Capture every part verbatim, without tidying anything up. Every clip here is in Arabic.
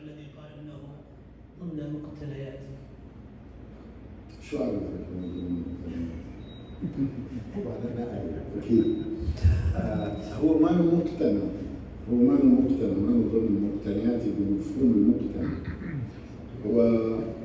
الذي قال انه ضمن المقتنيات. شو عرفك انه ضمن المقتنيات؟ طبعا انا اعرف اكيد. آه هو ما له مقتنى، هو ما له مقتنى، ما له ضمن المقتنيات بمفهوم المقتنى. هو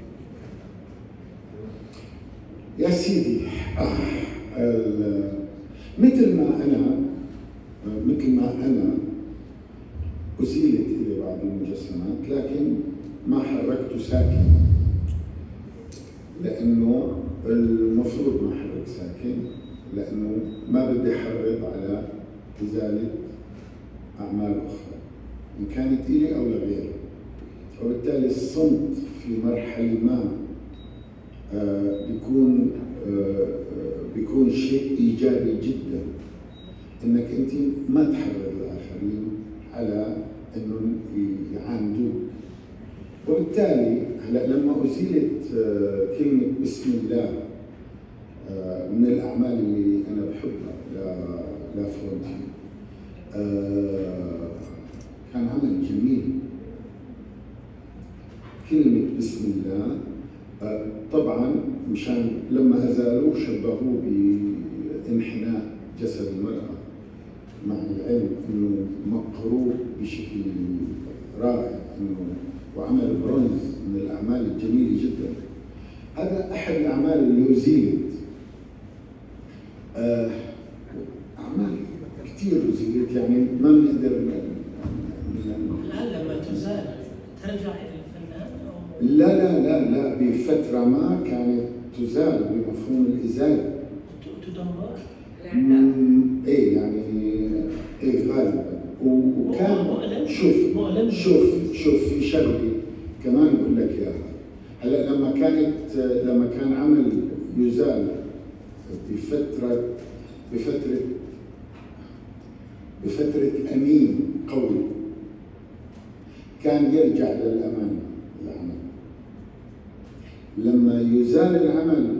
يا سيدي آه مثل ما انا مثل ما انا أزيلت إلي بعض المجسمات، لكن ما حركته ساكن، لأنه المفروض ما حرك ساكن، لأنه ما بدي أحرض على إزالة أعمال أخرى إن كانت إلي أو لغيري. وبالتالي الصمت في مرحلة ما آه بيكون آه بيكون شيء إيجابي جدا، إنك أنت ما تحرض الآخرين على انه يعاندوك. وبالتالي هلا لما ازيلت كلمه بسم الله من الاعمال اللي انا بحبها لافرونتي، كان عمل جميل. كلمه بسم الله طبعا مشان لما ازالوه شبهوه بانحناء جسد المراه، مع العلم انه مقروء بشكل رائع، انه وعمل برونز من الاعمال الجميله جدا. هذا احد الاعمال اللي ازيلت. آه اعمال كثير ازيلت، يعني ما بنقدر الان لما تزال ترجع الى الفنان أو؟ لا لا لا لا بفتره ما كانت تزال بمفهوم الازاله. تدمر؟ ايه يعني ايه غالبا. وكان شوف شوف شوف في شغله كمان بقول لك اياها. هلا لما كانت لما كان عمل يزال بفتره بفتره بفتره امين قوي، كان يرجع للامانه العمل. لما يزال العمل